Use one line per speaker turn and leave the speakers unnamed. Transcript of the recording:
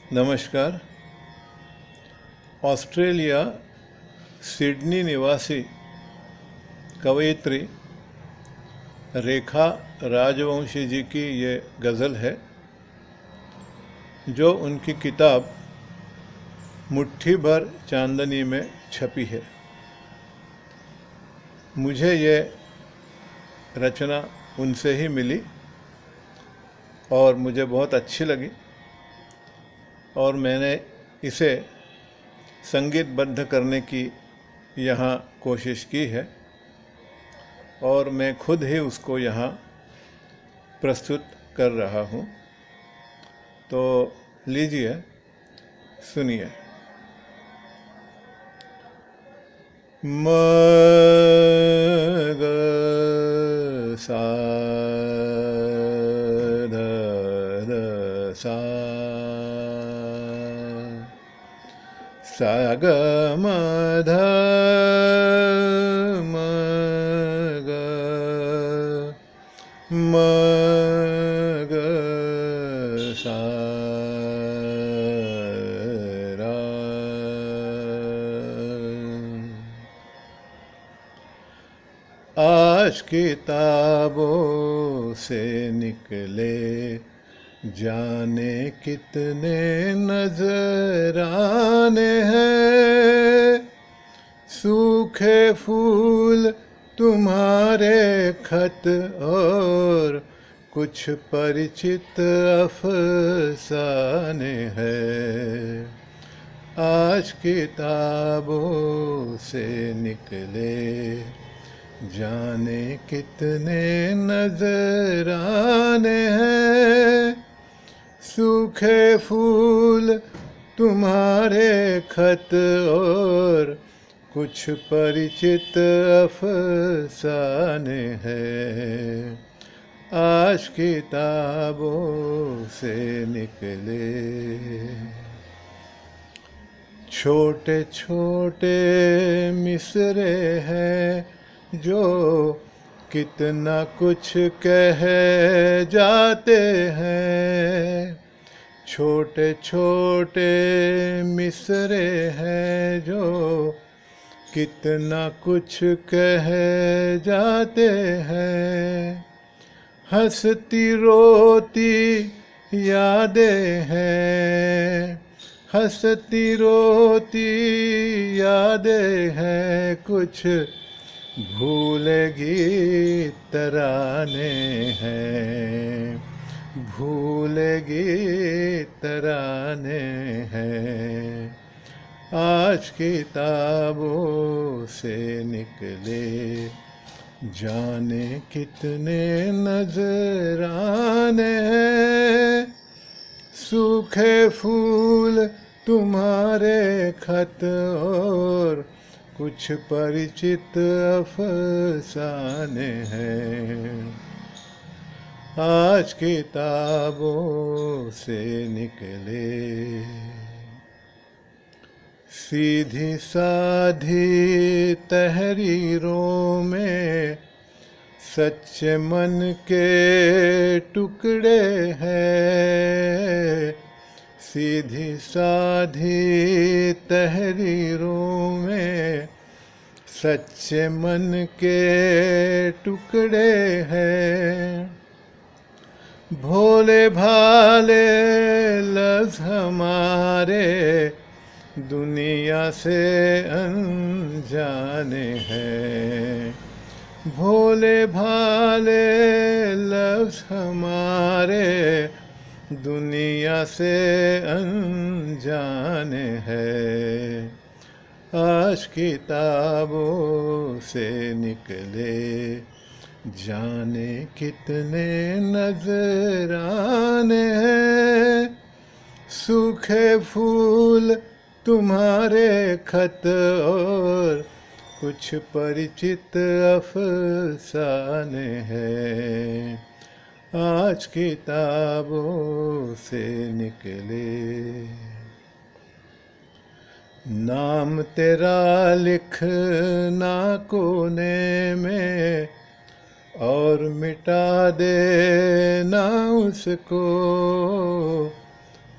नमस्कार। Australia Sydney निवासी कवयित्री रेखा राजवंशी जी की ये गज़ल है जो उनकी किताब मुट्ठी भर चांदनी में छपी है। मुझे ये रचना उनसे ही मिली और मुझे बहुत अच्छी लगी और मैंने इसे संगीतबद्ध करने की यहाँ कोशिश की है और मैं खुद ही उसको यहाँ प्रस्तुत कर रहा हूँ। तो लीजिए सुनिए। म ग सा ध ध सा सा ग म ध म ग म ग सा रा। आज किताबों से निकले जाने कितने नजराने हैं, सूखे फूल तुम्हारे खत और कुछ परिचित अफसाने हैं। आज किताबों से निकले जाने कितने नजराने हैं, सूखे फूल तुम्हारे खत और कुछ परिचित अफसाने हैं। आज किताबों से निकले छोटे छोटे मिसरे हैं जो कितना कुछ कह जाते हैं। छोटे छोटे मिसरे हैं जो कितना कुछ कह जाते हैं। हंसती रोती यादें हैं, हंसती रोती यादें हैं, कुछ भूलेगी तराने हैं, भूलेगी तराने हैं। आज किताबों से निकले जाने कितने नजराने हैं, सूखे फूल तुम्हारे खत और कुछ परिचित अफसाने हैं। आज किताबों से निकले सीधी साधी तहरीरों में सच्चे मन के टुकड़े हैं। सीधी साधी तहरीरों में सच्चे मन के टुकड़े हैं। भोले भाले लफ्ज़ हमारे दुनिया से अनजाने हैं। भोले भाले लफ्ज़ हमारे दुनिया से अनजाने हैं। आज किताबों से निकले जाने कितने नजराने हैं, सूखे फूल तुम्हारे खत और कुछ परिचित अफसाने हैं। आज किताबों से निकले नाम तेरा लिखना कोने में और मिटा देना उसको,